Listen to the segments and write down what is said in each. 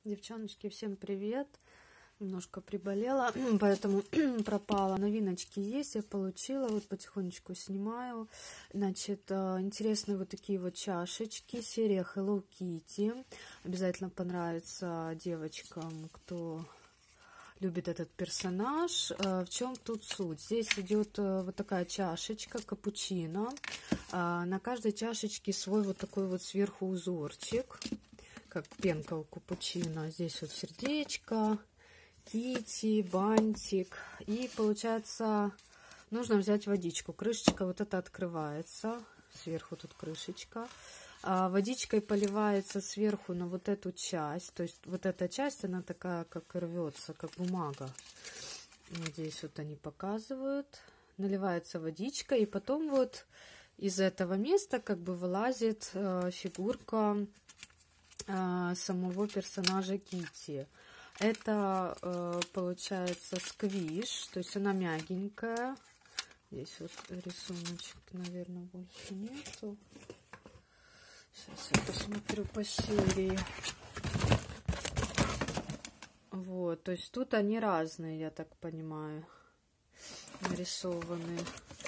Девчоночки, всем привет! Немножко приболела, поэтому пропала. Новиночки есть, я получила, вот потихонечку снимаю. Значит, интересные вот такие вот чашечки, серия Hello Kitty. Обязательно понравится девочкам, кто любит этот персонаж. В чем тут суть? Здесь идет вот такая чашечка, капучино. На каждой чашечке свой вот такой вот сверху узорчик, как пенка у капучино. Здесь вот сердечко, кити, бантик. И получается, нужно взять водичку. Крышечка вот эта открывается. Сверху тут крышечка. Водичкой поливается сверху на вот эту часть. То есть вот эта часть, она такая, как рвется, как бумага. Здесь вот они показывают. Наливается водичка. И потом вот из этого места как бы вылазит фигурка самого персонажа Кити. Это получается сквиш, то есть она мягенькая. Здесь вот рисуночек, наверное, больше нету. Сейчас я посмотрю по серии. Вот, то есть тут они разные, я так понимаю, нарисованы.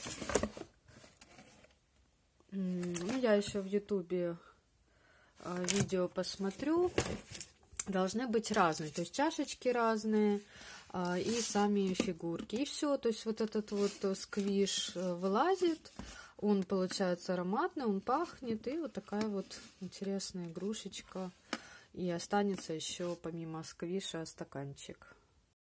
Ну, я еще в ютубе видео посмотрю. Должны быть разные, то есть чашечки разные и сами фигурки. И все, то есть вот этот вот сквиш вылазит, он получается ароматный, он пахнет, и вот такая вот интересная игрушечка. И останется еще помимо сквиша стаканчик.